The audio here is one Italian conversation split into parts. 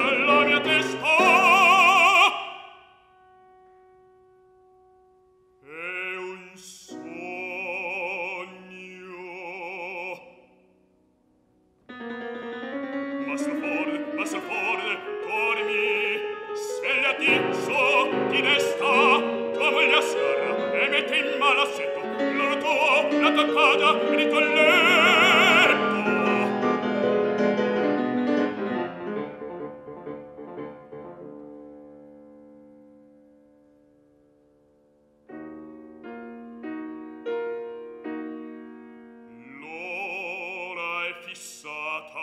la mia testa è un sogno. Master Ford, cuore mi, svegliati su di desta, tua moglie asserra e mette in malassetto l'oro tuo, la tua casa e il tuo letto. L'ora è fissata,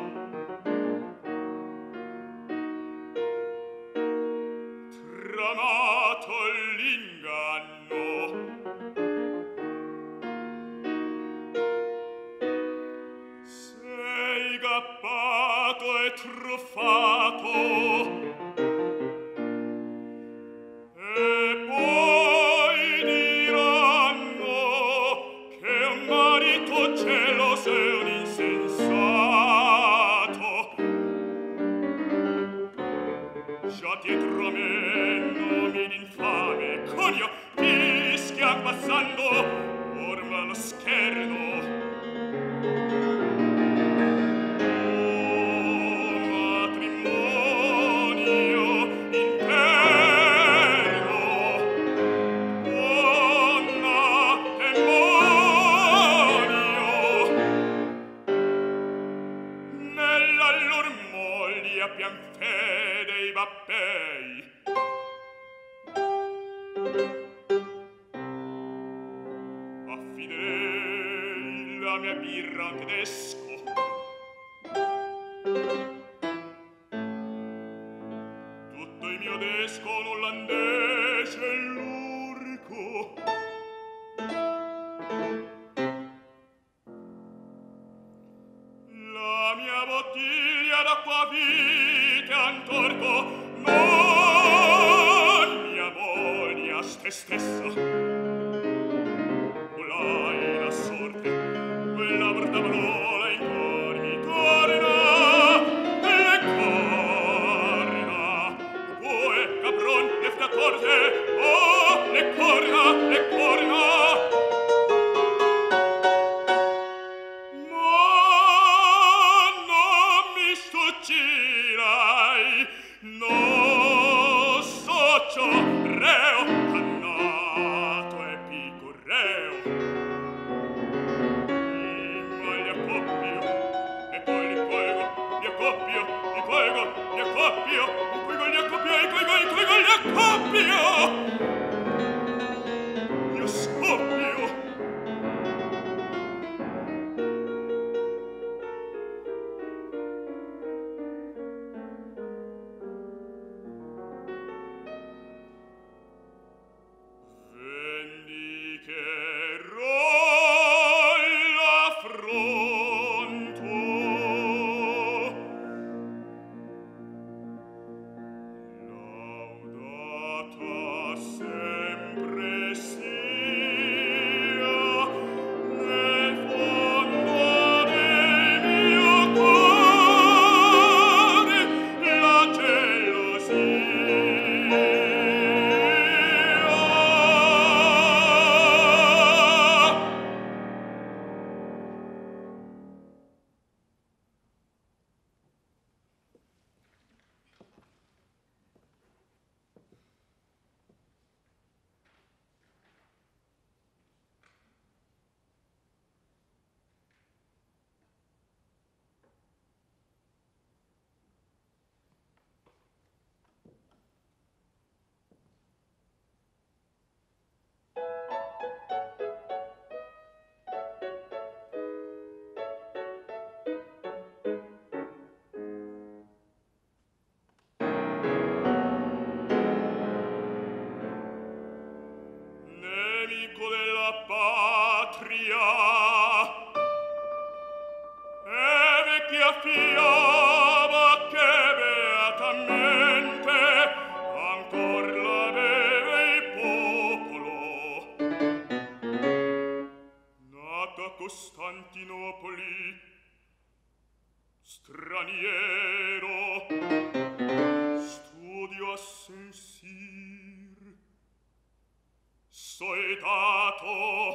tramato l'inganno, sei gappato e truffato, e poi diranno che un marito geloso è un insensato. Già dietro a me nomi d'infame conio fischia passando orma lo scherno. Oh, matrimonio interno, donna demonio, nella lor moglie abbiam fede i babbei. Affiderei la mia birra anche d'esco, tutto il mio desco un olandese e l'urco. La mia bottiglia d'acquavite antorco, non mia moglie ste stessa. Volai la sorte, quella brutta parola in cor mi torna, e le corna. Poi capron e fta corte, oh, le corna, le corna. No, socio, reo, cannato e picurreo. Ma li accoppio, e poi li colgo, li accoppio, li colgo, li accoppio, colgo, li accoppio, e colgo, li accoppio. Io scoppio. Laudata dato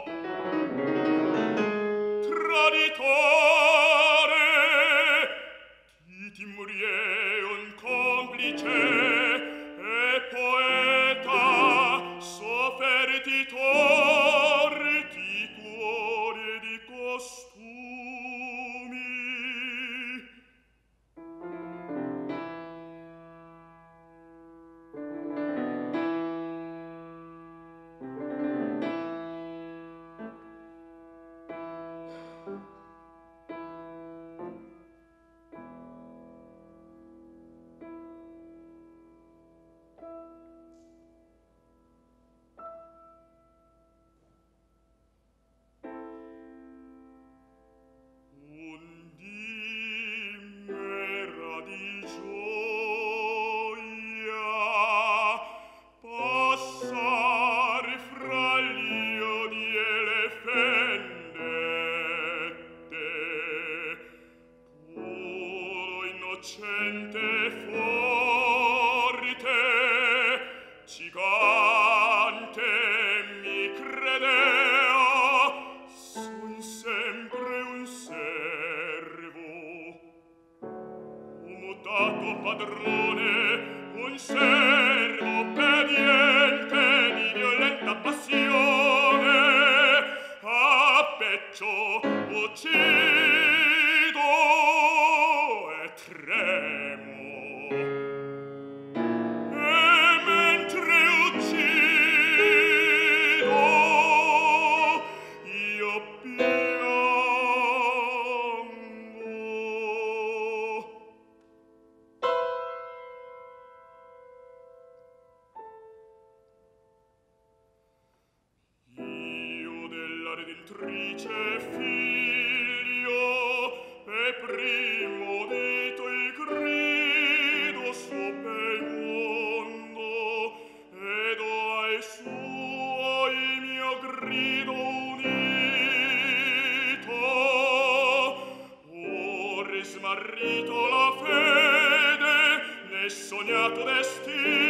traditore chi ti murie un complice e poeta soffertitor di cuore e di costumi. Und'imera di gioia passar fra l'io di elefendette, puro innocente forte, gigante mi credea, son sempre un servo, mutato padrone, un servo obbediente di violenta passione, a peggio uccido e tremo. E mentre uccido io piango. Io della Redentrice figlio e primo udito il grido suo pel mondo, ed ai suoi mio grido unito, or smarrito la fede né sognato destino